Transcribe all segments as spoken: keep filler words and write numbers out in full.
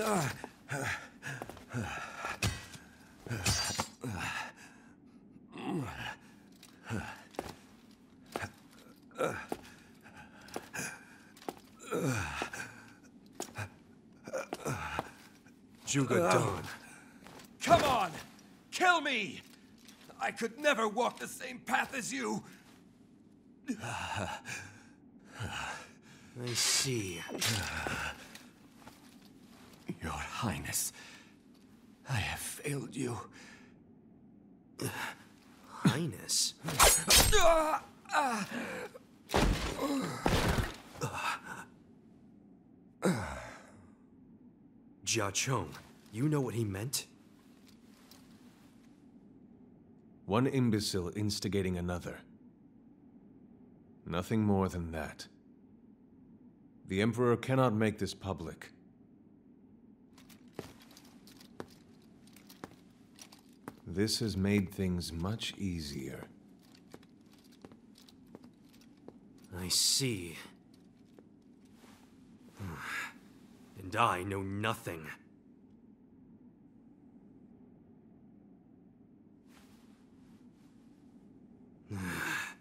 Judgement. Come on! Kill me! I could never walk the same path as you! I see. Your Highness, I have failed you. Highness? Judgement, you know what he meant? One imbecile instigating another. Nothing more than that. The Emperor cannot make this public. This has made things much easier. I see. And I know nothing.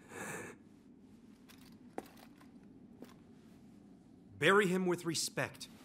Bury him with respect.